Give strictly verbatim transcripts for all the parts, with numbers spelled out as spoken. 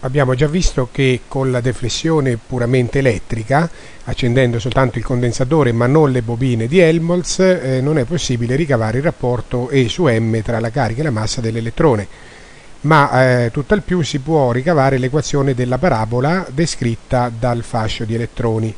Abbiamo già visto che con la deflessione puramente elettrica, accendendo soltanto il condensatore ma non le bobine di Helmholtz, eh, non è possibile ricavare il rapporto E su M tra la carica e la massa dell'elettrone, ma eh, tutt'al più si può ricavare l'equazione della parabola descritta dal fascio di elettroni.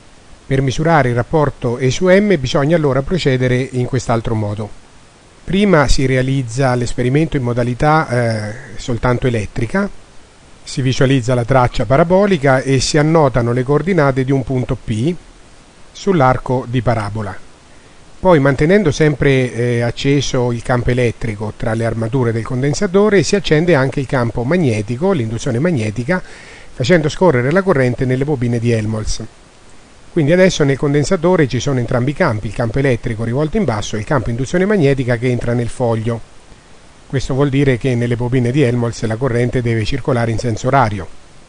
Per misurare il rapporto E su M bisogna allora procedere in quest'altro modo. Prima si realizza l'esperimento in modalità eh, soltanto elettrica. Si visualizza la traccia parabolica e si annotano le coordinate di un punto P sull'arco di parabola. Poi, mantenendo sempre eh, acceso il campo elettrico tra le armature del condensatore, si accende anche il campo magnetico, l'induzione magnetica, facendo scorrere la corrente nelle bobine di Helmholtz. Quindi adesso nel condensatore ci sono entrambi i campi, il campo elettrico rivolto in basso e il campo induzione magnetica che entra nel foglio. Questo vuol dire che nelle bobine di Helmholtz la corrente deve circolare in senso orario.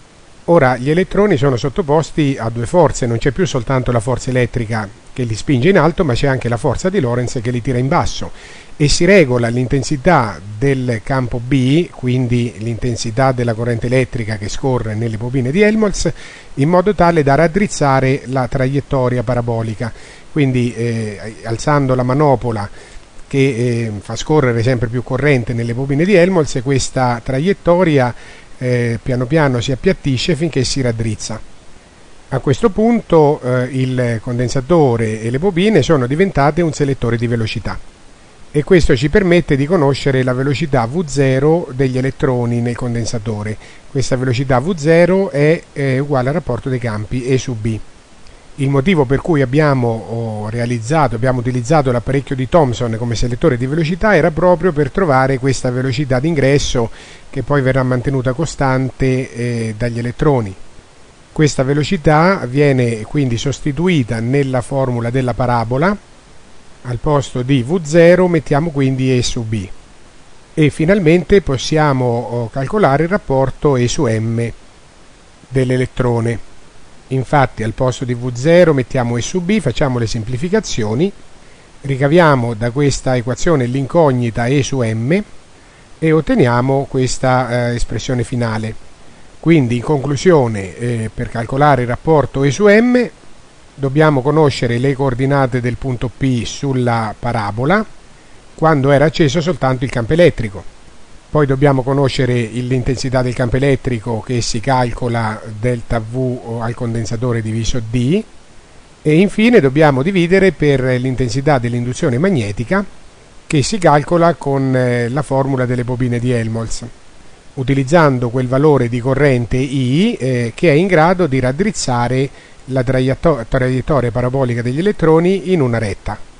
Ora gli elettroni sono sottoposti a due forze, non c'è più soltanto la forza elettrica che li spinge in alto, ma c'è anche la forza di Lorentz che li tira in basso e si regola l'intensità del campo B, quindi l'intensità della corrente elettrica che scorre nelle bobine di Helmholtz, in modo tale da raddrizzare la traiettoria parabolica. Quindi eh, alzando la manopola che eh, fa scorrere sempre più corrente nelle bobine di Helmholtz, e questa traiettoria eh, piano piano si appiattisce finché si raddrizza. A questo punto eh, il condensatore e le bobine sono diventate un selettore di velocità e questo ci permette di conoscere la velocità V zero degli elettroni nel condensatore. Questa velocità V zero è, è uguale al rapporto dei campi E su B. Il motivo per cui abbiamo realizzato, abbiamo utilizzato l'apparecchio di Thomson come selettore di velocità era proprio per trovare questa velocità d'ingresso che poi verrà mantenuta costante eh, dagli elettroni. Questa velocità viene quindi sostituita nella formula della parabola. Al posto di V zero mettiamo quindi E su B e finalmente possiamo calcolare il rapporto E su M dell'elettrone. Infatti al posto di V zero mettiamo E su B, facciamo le semplificazioni, ricaviamo da questa equazione l'incognita E su M e otteniamo questa eh, espressione finale. Quindi in conclusione, eh, per calcolare il rapporto E su M dobbiamo conoscere le coordinate del punto P sulla parabola quando era acceso soltanto il campo elettrico. Poi dobbiamo conoscere l'intensità del campo elettrico che si calcola delta V al condensatore diviso D e infine dobbiamo dividere per l'intensità dell'induzione magnetica che si calcola con la formula delle bobine di Helmholtz, utilizzando quel valore di corrente I eh, che è in grado di raddrizzare la traiettoria parabolica degli elettroni in una retta.